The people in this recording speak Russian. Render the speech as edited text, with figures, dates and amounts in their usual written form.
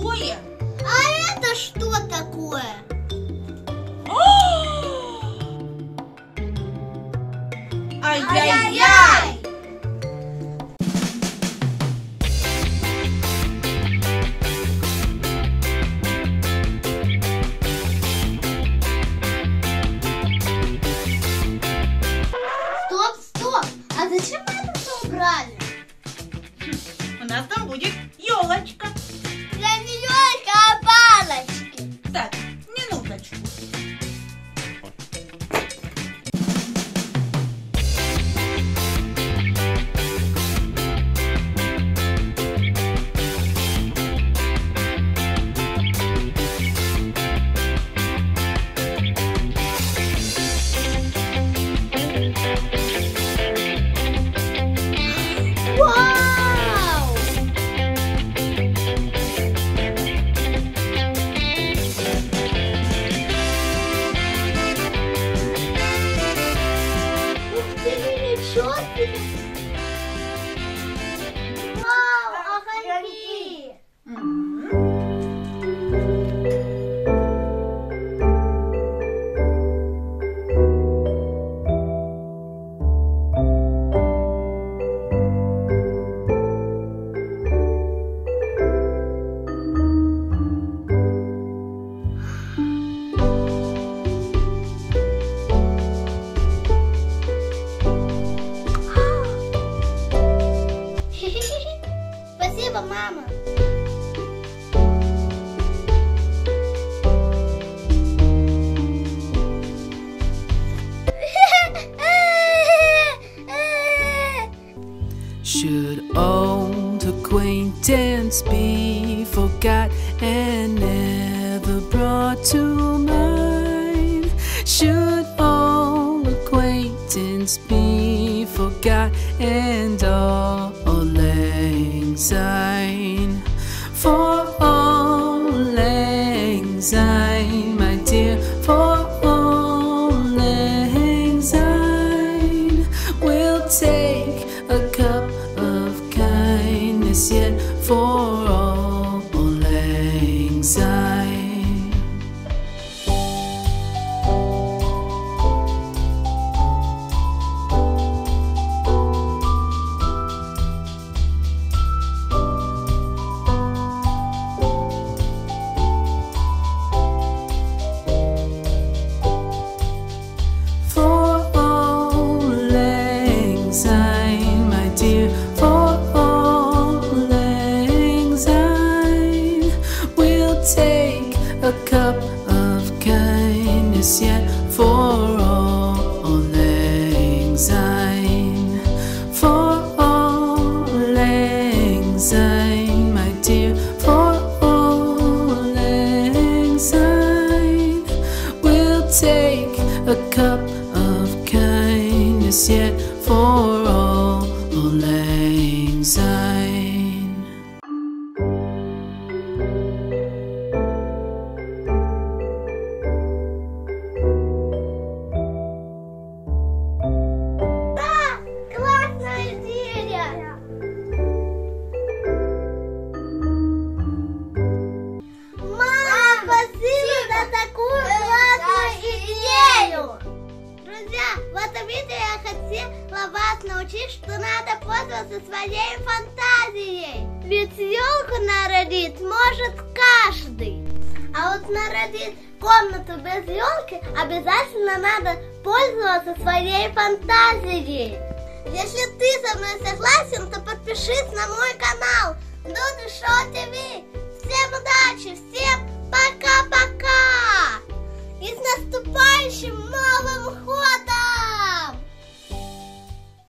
большое. А это что такое? Ай-яй-яй! Стоп! А зачем мы это все убрали? У нас там будет елочка. Я не елка, а палочки. Так, минуточку. Вау! Ух ты, ничего себе! Вау, огоньки! Спасибо, мама. Should old acquaintance be forgot and never brought to mind? Should old acquaintance be forgot and all lang syne? For all lang syne, my dear, for all lang syne, we'll take a cup of kindness yet for all lang syne. For all lang syne, my dear, for all lang syne, we'll take a cup of kindness yet for all lang syne. For all lang syne, my dear, for all lang syne, we'll take a cup of kindness yet for all lang syne. Да, классная идея! Мама, спасибо за такую классную идею! Друзья, в этом видео я хотела вас научить, что надо пользоваться своей фантазией. Ведь елку нарядить может каждый. А вот нарядить комнату без елки обязательно надо пользоваться своей фантазией. Если ты со мной согласен, то подпишись на мой канал Году ТВ. Всем удачи!